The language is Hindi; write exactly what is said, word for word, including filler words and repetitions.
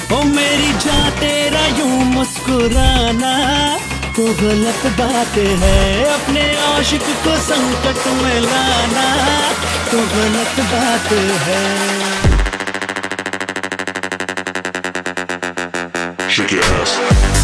ओ मेरी जान तेरा यूं मुस्कुराना तो गलत बात है, अपने आशिक को संकट में लाना तो गलत बात है। Shake your ass.